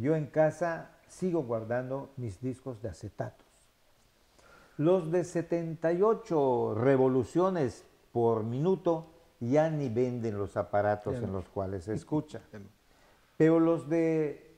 yo en casa sigo guardando mis discos de acetatos. Los de 78 revoluciones por minuto ya ni venden los aparatos en los cuales se escucha. Pero los de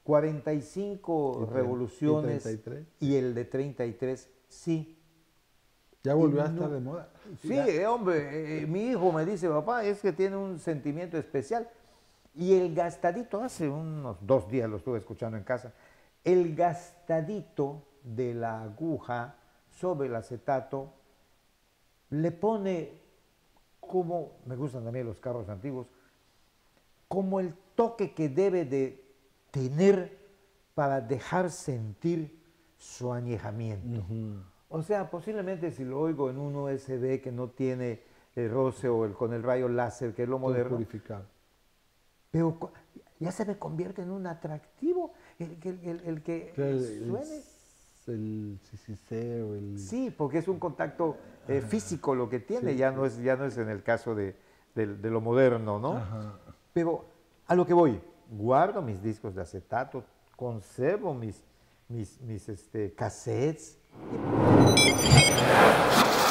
45 revoluciones y el de 33, sí. Ya volvió a estar de moda. Sí, hombre, mi hijo me dice, papá, es que tiene un sentimiento especial. Y el gastadito, hace unos 2 días lo estuve escuchando en casa, el gastadito de la aguja sobre el acetato le pone, como, me gustan también los carros antiguos, como el toque que debe de tener para dejar sentir su añejamiento. O sea, posiblemente si lo oigo en un USB que no tiene el roce o con el rayo láser, que es lo moderno, purificado. Pero ya se me convierte en un atractivo el que suene. El CCC o el... Sí, porque es un contacto físico lo que tiene, sí, ya no es en el caso de lo moderno, ¿no? Ajá. Pero a lo que voy, guardo mis discos de acetato, conservo mis cassettes.